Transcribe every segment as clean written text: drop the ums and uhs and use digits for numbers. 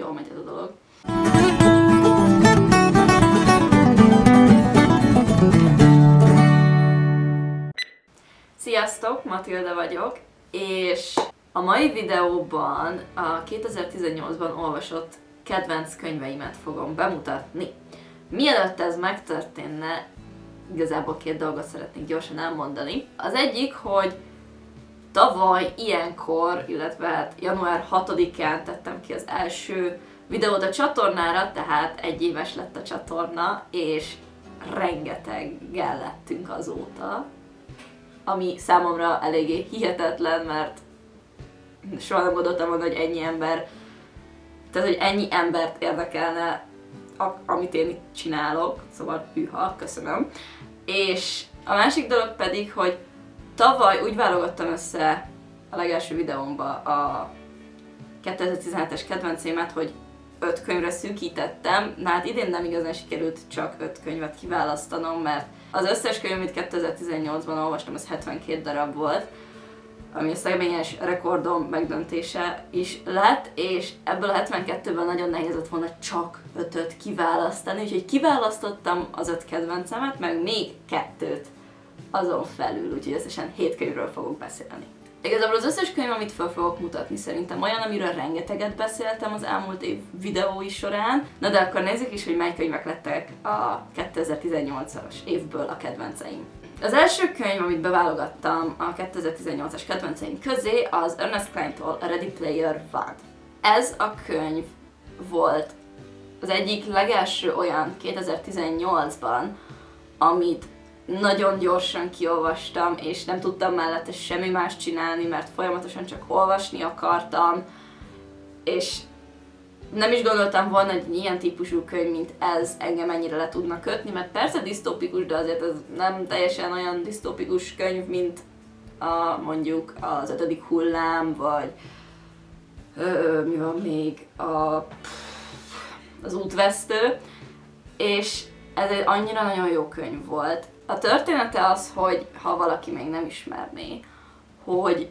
jól megy ez a dolog. Sziasztok, Matilda vagyok, és a mai videóban a 2018-ban olvasott kedvenc könyveimet fogom bemutatni. Mielőtt ez megtörténne, igazából két dolgot szeretnék gyorsan elmondani. Az egyik, hogy tavaly ilyenkor, illetve hát január 6-án tettem ki az első videót a csatornára, tehát 1 éves lett a csatorna, és rengetegen lettünk azóta. Ami számomra eléggé hihetetlen, mert soha nem gondoltam volna, hogy ennyi ember, tehát hogy ennyi embert érdekelne, amit én itt csinálok, szóval hűha, köszönöm. És a másik dolog pedig, hogy tavaly úgy válogattam össze a legelső videómba a 2017-es kedvencémet, hogy 5 könyvre szűkítettem, na hát idén nem igazán sikerült csak 5 könyvet kiválasztanom, mert az összes könyv, amit 2018-ban olvastam, az 72 darab volt, ami a személyes rekordom megdöntése is lett, és ebből a 72-ből nagyon nehéz lett volna csak 5-öt kiválasztani, úgyhogy kiválasztottam az 5 kedvencemet, meg még 2-t azon felül, úgyhogy összesen 7 könyvről fogok beszélni. Igazából az összes könyv, amit fel fogok mutatni, szerintem olyan, amiről rengeteget beszéltem az elmúlt év videói során. Na de akkor nézzük is, hogy mely könyvek lettek a 2018-as évből a kedvenceim. Az első könyv, amit beválogattam a 2018-as kedvenceim közé, az Ernest Cline-tól a Ready Player One. Ez a könyv volt az egyik legelső olyan 2018-ban, amit nagyon gyorsan kiolvastam, és nem tudtam mellette semmi más csinálni, mert folyamatosan csak olvasni akartam, és nem is gondoltam volna, hogy ilyen típusú könyv, mint ez engem ennyire le tudna kötni, mert persze disztópikus, de azért ez nem teljesen olyan disztópikus könyv, mint mondjuk az 5. hullám, vagy mi van még, az útvesztő, és ez egy annyira nagyon jó könyv volt. A története az, hogy ha valaki még nem ismerné, hogy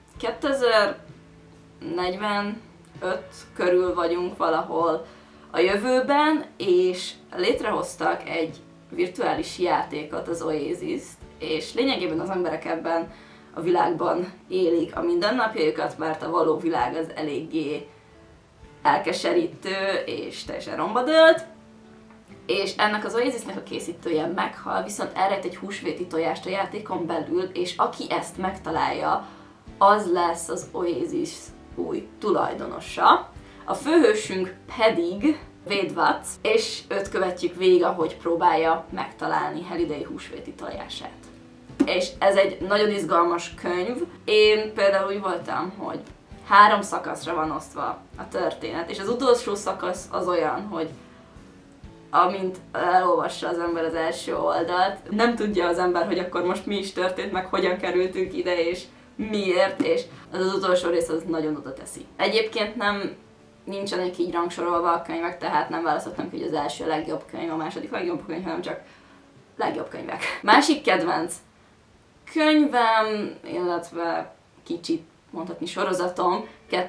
2045 körül vagyunk valahol a jövőben, és létrehoztak egy virtuális játékot, az Oasis-t, és lényegében az emberek ebben a világban élik a mindennapjaikat, mert a való világ az eléggé elkeserítő és teljesen romba dőlt. És ennek az Oasisnek a készítője meghal, viszont elrejt egy húsvéti tojást a játékon belül, és aki ezt megtalálja, az lesz az Oasis új tulajdonosa. A főhősünk pedig Wade Watts, és őt követjük végig, ahogy próbálja megtalálni Halliday húsvéti tojását. És ez egy nagyon izgalmas könyv. Én például úgy voltam, hogy 3 szakaszra van osztva a történet, és az utolsó szakasz az olyan, hogy amint elolvassa az ember az első oldalt, nem tudja az ember, hogy akkor most mi is történt, meg hogyan kerültünk ide, és miért, és az utolsó rész az nagyon oda teszi. Egyébként nincsenek így rangsorolva a könyvek, tehát nem választottam ki, hogy az első legjobb könyv, a második legjobb könyv, hanem csak legjobb könyvek. Másik kedvenc könyvem, illetve kicsit mondhatni sorozatom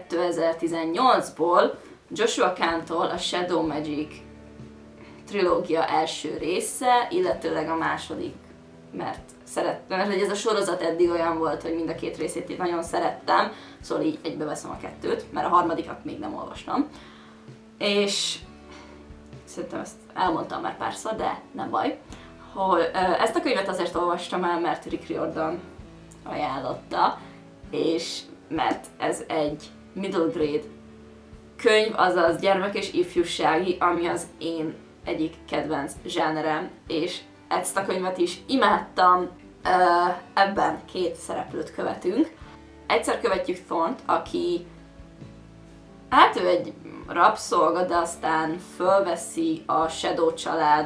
2018-ból, Joshua Kahn-tól a Shadow Magic trilógia első része, illetőleg a második, mert ez a sorozat eddig olyan volt, hogy mind a 2 részét nagyon szerettem, szóval így egybeveszem a 2-t, mert a harmadikat még nem olvastam. És szerintem ezt elmondtam már párszor, de nem baj. Ezt a könyvet azért olvastam el, mert Rick Riordan ajánlotta, és mert ez egy middle grade könyv, azaz gyermek és ifjúsági, ami az én egyik kedvenc zsánerem, és ezt a könyvet is imádtam. Ebben 2 szereplőt követünk. Egyszer követjük Thornt, aki hát ő egy rabszolga, de aztán fölveszi a Shadow család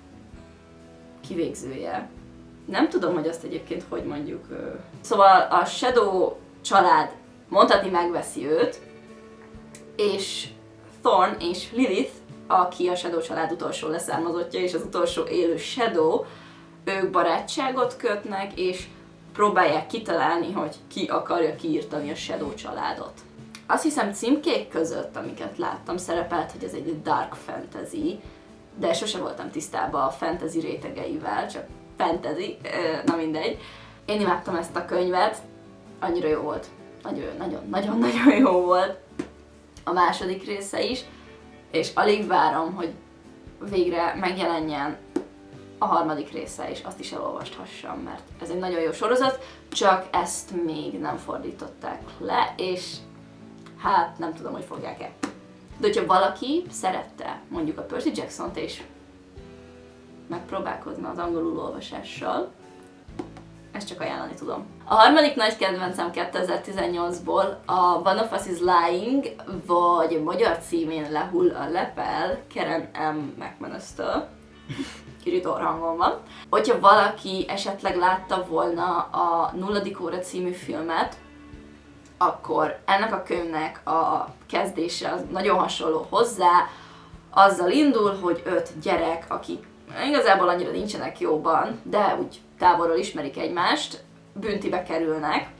kivégzője. Nem tudom, hogy azt egyébként hogy mondjuk. Szóval a Shadow család mondhatni megveszi őt, és Thorn és Lilith, aki a Shadow család utolsó leszármazottja, és az utolsó élő Shadow, ők barátságot kötnek, és próbálják kitalálni, hogy ki akarja kiirtani a Shadow családot. azt hiszem címkék között, amiket láttam, szerepelt, hogy ez egy dark fantasy, de sose voltam tisztában a fantasy rétegeivel, csak fantasy, na mindegy. Én imádtam ezt a könyvet, annyira jó volt. Nagyon-nagyon jó volt a második része is, és alig várom, hogy végre megjelenjen a harmadik része, és azt is elolvashassam, mert ez egy nagyon jó sorozat, csak ezt még nem fordították le, és hát nem tudom, hogy fogják-e. De hogyha valaki szerette mondjuk a Percy Jackson-t, és megpróbálkozna az angolul olvasással, ezt csak ajánlani tudom. A harmadik nagy kedvencem 2018-ból a One of Us is Lying, vagy magyar címén Lehull a lepel, Karen M. McManus-től. Kicsit orrhangon van. Hogyha valaki esetleg látta volna a Nulladik óra című filmet, akkor ennek a könyvnek a kezdése az nagyon hasonló hozzá. Azzal indul, hogy 5 gyerek, akik igazából annyira nincsenek jóban, de úgy távolról ismerik egymást, büntibe kerülnek,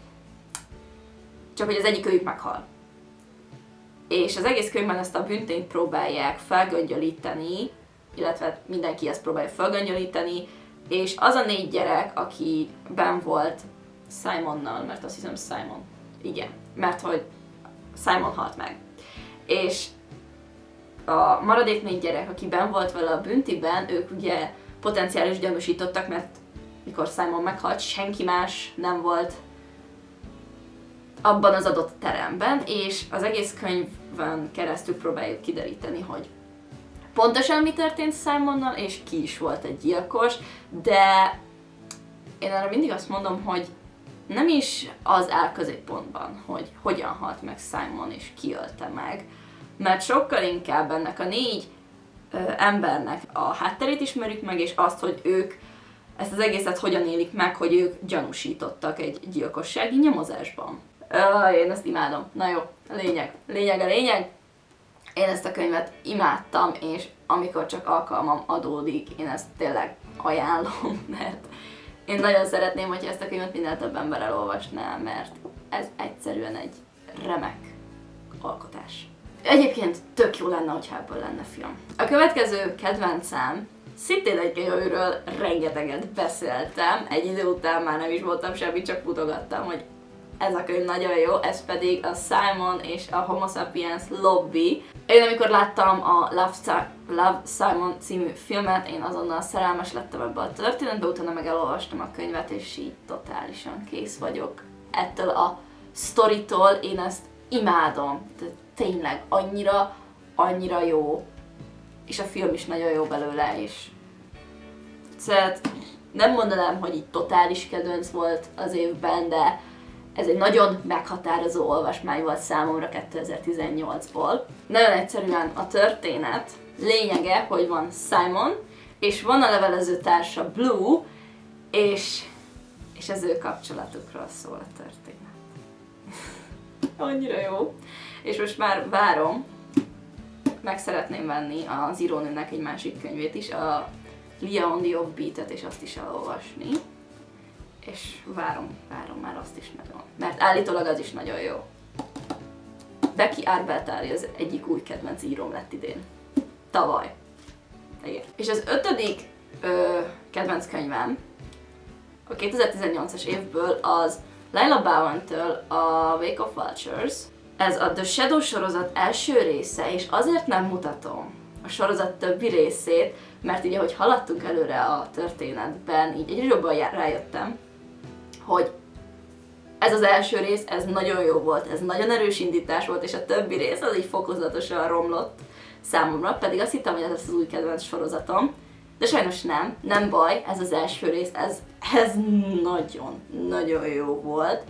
csak hogy az egyik őjük meghal. És az egész könyvben ezt a büntényt próbálják felgöngyölíteni, illetve mindenki ezt próbálja felgöngyölíteni, és az a 4 gyerek, aki benn volt Simonnal, mert azt hiszem Simon, igen, mert hogy Simon halt meg. És a maradék 4 gyerek, aki benn volt vele a büntiben, ők ugye potenciális gyanúsítottak, mert mikor Simon meghalt, senki más nem volt abban az adott teremben, és az egész könyvön keresztül próbáljuk kideríteni, hogy pontosan mi történt Simonnal, és ki is volt egy gyilkos, de én erre mindig azt mondom, hogy nem is az áll középpontban, hogy hogyan halt meg Simon és ki ölte meg, mert sokkal inkább ennek a 4 embernek a hátterét ismerjük meg, és azt, hogy ők ezt az egészet hogyan élik meg, hogy ők gyanúsítottak egy gyilkossági nyomozásban. Én ezt imádom. Na jó, a lényeg. Én ezt a könyvet imádtam, és amikor csak alkalmam adódik, én ezt tényleg ajánlom, mert én nagyon szeretném, hogyha ezt a könyvet minél több ember elolvasná, mert ez egyszerűen egy remek alkotás. Egyébként tök jó lenne, hogyha ebből lenne film. A következő kedvencem, szintén egy könyv, amiről rengeteget beszéltem, egy idő után már nem is voltam semmit, csak mutogattam, hogy ez a könyv nagyon jó, ez pedig a Simon és a Homo Sapiens Lobby. Én amikor láttam a Love, Simon című filmet, én azonnal szerelmes lettem ebbe a történetbe, utána meg elolvastam a könyvet, és így totálisan kész vagyok ettől a sztoritól, én ezt imádom. Tehát tényleg annyira jó, és a film is nagyon jó belőle, és szóval nem mondanám, hogy így totális kedvenc volt az évben, de ez egy nagyon meghatározó olvasmány volt számomra 2018-ból. Nagyon egyszerűen a történet lényege, hogy van Simon, és van a levelező társa Blue, és az ő kapcsolatukról szól a történet. Annyira jó. És most már várom, meg szeretném venni az írónőnek egy másik könyvét is, a Lia on the Offbeat-et, és azt is elolvasni. És várom már azt is nagyon. Mert állítólag az is nagyon jó. Becky Arbeltári az egyik új kedvenc íróm lett idén. Tavaly. Igen. És az 5. kedvenc könyvem a 2018-as évből az Laila Bowen-től a Wake of Vultures. Ez a The Shadow sorozat első része, és azért nem mutatom a sorozat többi részét, mert így ahogy haladtunk előre a történetben, így egyre jobban rájöttem, hogy ez az első rész, ez nagyon jó volt, ez nagyon erős indítás volt, és a többi rész az így fokozatosan romlott számomra, pedig azt hittem, hogy ez az új kedvenc sorozatom, de sajnos nem baj, ez az első rész, ez nagyon jó volt.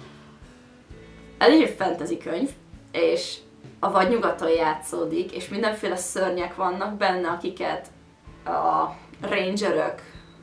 Ez is egy fantasy könyv, és a vadnyugaton játszódik, és mindenféle szörnyek vannak benne, akiket a rangerök,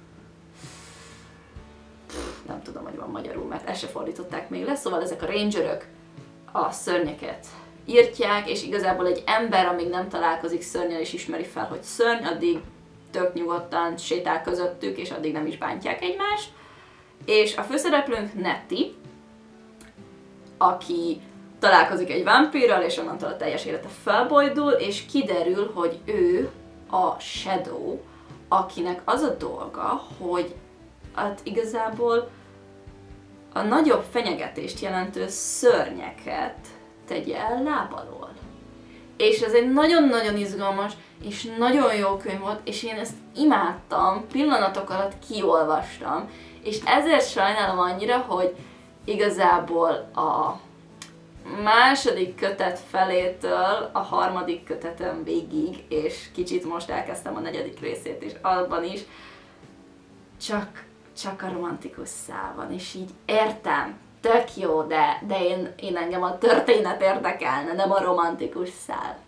nem tudom, hogy van magyarul, mert ezt se fordították még le, szóval ezek a rangerök a szörnyeket írtják, és igazából egy ember, amíg nem találkozik szörnnyel és ismeri fel, hogy szörny, addig tök nyugodtan sétál közöttük, és addig nem is bántják egymást. És a főszereplőnk Nettie, aki találkozik egy vámpírral, és onnantól a teljes élete felbojdul, és kiderül, hogy ő a Shadow, akinek az a dolga, hogy hát igazából a nagyobb fenyegetést jelentő szörnyeket tegye el láb alól. És ez egy nagyon-nagyon izgalmas és nagyon jó könyv volt, és én ezt imádtam, pillanatok alatt kiolvastam, és ezért sajnálom annyira, hogy igazából a második kötet felétől a harmadik köteten végig, és kicsit most elkezdtem a negyedik részét is, abban is, csak a romantikus szál van, és így értem, tök jó, de én engem a történet érdekelne, nem a romantikus szál.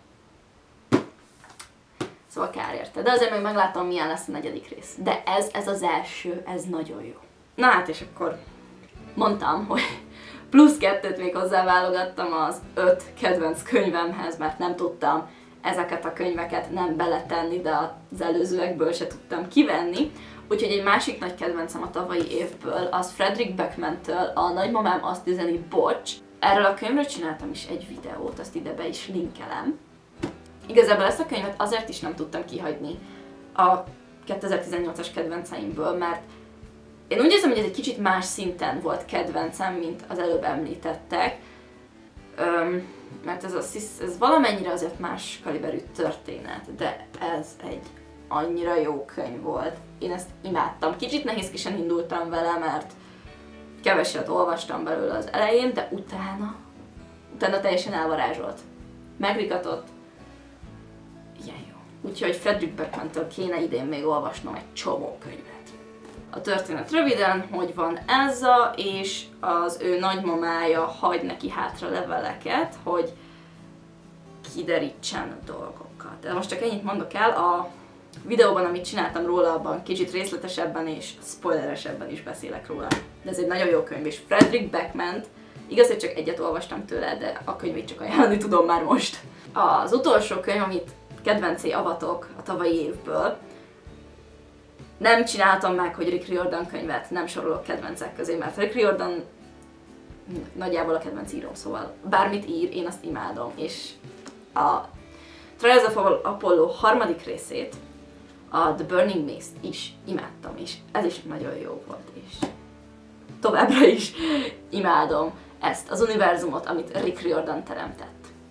Szóval kár érte. De azért még meglátom, milyen lesz a negyedik rész. De ez az első, ez nagyon jó. Na hát, és akkor mondtam, hogy plusz 2-t még hozzáválogattam az 5 kedvenc könyvemhez, mert nem tudtam ezeket a könyveket nem beletenni, de az előzőekből se tudtam kivenni. Úgyhogy egy másik nagy kedvencem a tavalyi évből, az Fredrik Backman-től, a Nagymamám azt üzeni, bocs. Erről a könyvről csináltam is egy videót, azt ide be is linkelem. Igazából ezt a könyvet azért is nem tudtam kihagyni a 2018-as kedvenceimből, mert én úgy érzem, hogy ez egy kicsit más szinten volt kedvencem, mint az előbb említettek, mert ez valamennyire azért más kaliberű történet, de ez egy annyira jó könyv volt. Én ezt imádtam. Kicsit nehézkesen indultam vele, mert keveset olvastam belőle az elején, de utána teljesen elvarázsolt. Megrikatott. Ilyen jó. Úgyhogy Fredrik Backman-től kéne idén még olvasnom egy csomó könyvet. A történet röviden, hogy van Elsa, és az ő nagymamája hagy neki hátra leveleket, hogy kiderítsen dolgokat. De most csak ennyit mondok el, a videóban, amit csináltam róla, abban kicsit részletesebben és spoileresebben is beszélek róla. De ez egy nagyon jó könyv, és Fredrik Backman, igaz, hogy csak egyet olvastam tőle, de a könyvét csak ajánlani tudom már most. Az utolsó könyv, amit kedvencé avatok a tavalyi évből, nem csináltam meg, hogy Rick Riordan könyvet nem sorolok kedvencek közé, mert Rick Riordan nagyjából a kedvenc írom, szóval bármit ír, én azt imádom, és a Trials of Apollo harmadik részét, a The Burning Mist is imádtam, és ez is nagyon jó volt, és továbbra is imádom ezt az univerzumot, amit Rick Riordan teremtett.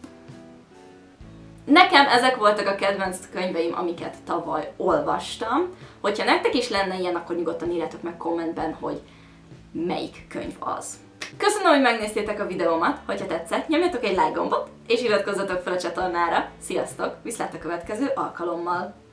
Nekem ezek voltak a kedvenc könyveim, amiket tavaly olvastam. Hogyha nektek is lenne ilyen, akkor nyugodtan írjátok meg kommentben, hogy melyik könyv az. Köszönöm, hogy megnéztétek a videómat, hogyha tetszett, nyomjatok egy like gombot, és iratkozzatok fel a csatornára. Sziasztok, viszlát a következő alkalommal!